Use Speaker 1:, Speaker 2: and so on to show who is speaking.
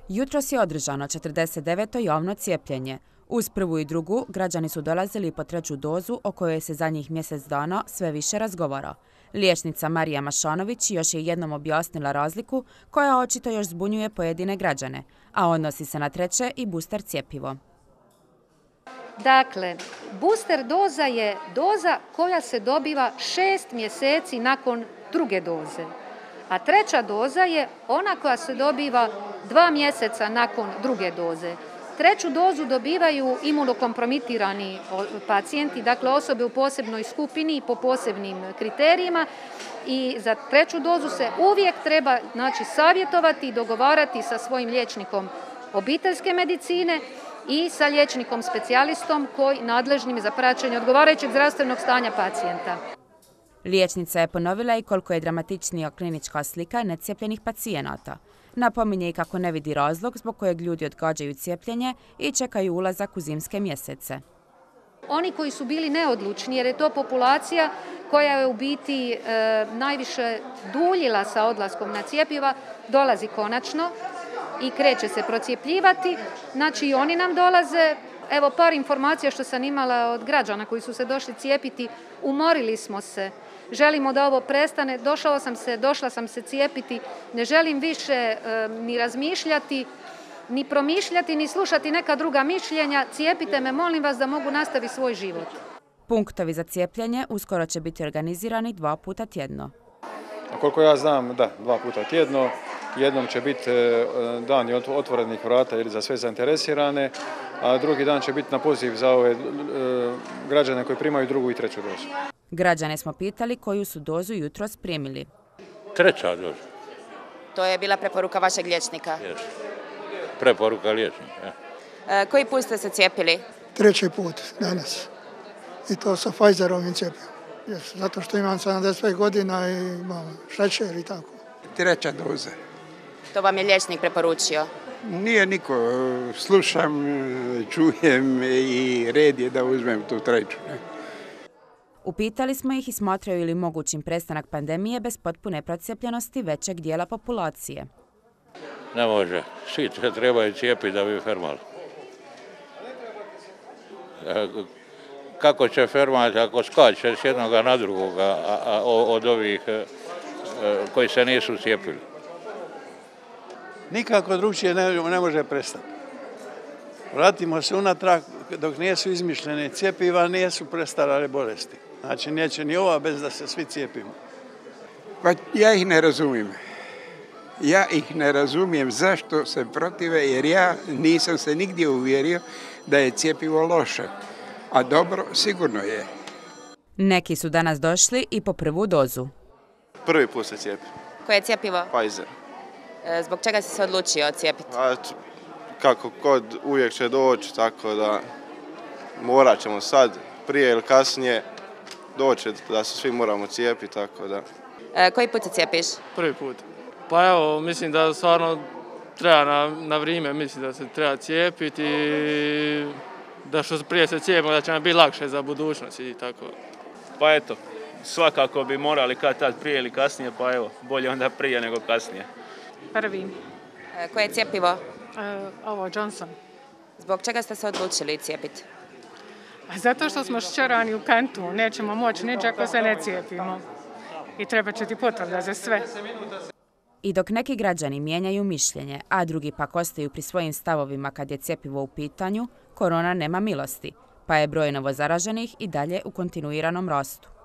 Speaker 1: Jutros je održano 49. javno cijepljenje. Uz prvu i drugu, građani su dolazili po treću dozu o kojoj se zadnjih mjesec dana sve više razgovara. Liječnica Marija Mašanović još je jednom objasnila razliku koja očito još zbunjuje pojedine građane, a odnosi se na treće i booster cjepivo.
Speaker 2: Dakle, booster doza je doza koja se dobiva 6 mjeseci nakon druge doze, a treća doza je ona koja se dobiva 2 mjeseca nakon druge doze. Treću dozu dobivaju imunokompromitirani pacijenti, dakle osobe u posebnoj skupini i po posebnim kriterijima, i za treću dozu se uvijek treba savjetovati i dogovarati sa svojim liječnikom obiteljske medicine i sa liječnikom specijalistom nadležnim za praćenje odgovarajućeg zdravstvenog stanja pacijenta.
Speaker 1: Liječnica je ponovila i koliko je dramatičnija klinička slika necijepljenih pacijenata. Napominje i kako ne vidi razlog zbog kojeg ljudi odgađaju cijepljenje i čekaju ulazak u zimske mjesece.
Speaker 2: Oni koji su bili neodlučni, jer je to populacija koja je u biti najviše duljila sa odlaskom na cjepiva, dolazi konačno i kreće se procijepljivati. Znači i oni nam dolaze. Evo par informacija što sam imala od građana koji su se došli cijepiti. Umorili smo se. Želimo da ovo prestane. Došla sam se cijepiti. Ne želim više ni razmišljati, ni promišljati, ni slušati neka druga mišljenja. Cijepite me, molim vas, da mogu nastaviti svoj život.
Speaker 1: Punktovi za cijepljenje uskoro će biti organizirani 2 puta tjedno.
Speaker 3: A koliko ja znam, da, 2 puta tjedno. Jednom će biti dan otvorenih vrata ili za sve zainteresirane, a drugi dan će biti na poziv za ove građane koji primaju drugu i treću dozu.
Speaker 1: Građane smo pitali koju su dozu jutros primili.
Speaker 4: Treća doza.
Speaker 5: To je bila preporuka vašeg liječnika?
Speaker 4: Yes. Preporuka liječnika.
Speaker 5: Koji put ste se cijepili?
Speaker 6: 3. put danas. I to sa Pfizerovim cijepivom. Yes. Zato što imam 75 godina i imam šećer i tako.
Speaker 7: 3. doza.
Speaker 5: To vam je liječnik preporučio?
Speaker 7: Nije niko. Slušam, čujem i red je da uzmem tu 3.
Speaker 1: Upitali smo ih i smatraju li mogućim prestanak pandemije bez potpune procijepljenosti većeg dijela populacije.
Speaker 4: Ne može. Svi se trebaju cijepiti da bi fermali. Kako će fermati ako skače s jednoga na drugoga od ovih koji se nisu cijepili?
Speaker 8: Nikako drugčije ne može prestati. Vratimo se unatrag, dok nisu izmišljene cjepiva, nisu prestarale bolesti. Znači, neće ni ova bez da se svi cijepimo.
Speaker 7: Pa ja ih ne razumijem. Ja ih ne razumijem zašto se protive, jer ja nisam se nigdje uvjerio da je cjepivo loše. A dobro, sigurno je.
Speaker 1: Neki su danas došli i po prvu dozu.
Speaker 9: Prvi put se cijepi.
Speaker 5: Koje je cjepivo?
Speaker 9: Pfizer.
Speaker 5: Zbog čega si se odlučio cijepiti?
Speaker 9: Kako kod uvijek će doći, tako da morat ćemo sad, prije ili kasnije, doći da se svi moramo cijepiti, tako da.
Speaker 5: Koji put se cijepiš?
Speaker 10: Prvi put. Pa evo, mislim da stvarno treba na vrijeme, mislim da se treba cijepiti i da što prije se cijepimo da će nam biti lakše za budućnost i tako.
Speaker 11: Pa eto, svakako bi morali tad prije ili kasnije, pa evo, bolje onda prije nego kasnije.
Speaker 12: Prvi.
Speaker 5: Koje je cjepivo?
Speaker 12: Ovo, Johnson.
Speaker 5: Zbog čega ste se odlučili cijepiti?
Speaker 12: Zato što smo šćerani u kantu, nećemo moći nič ako se ne cijepimo. I treba će ti potvrda za sve.
Speaker 1: I dok neki građani mijenjaju mišljenje, a drugi pak ostaju pri svojim stavovima kad je cjepivo u pitanju, korona nema milosti, pa je broj novozaraženih i dalje u kontinuiranom rastu.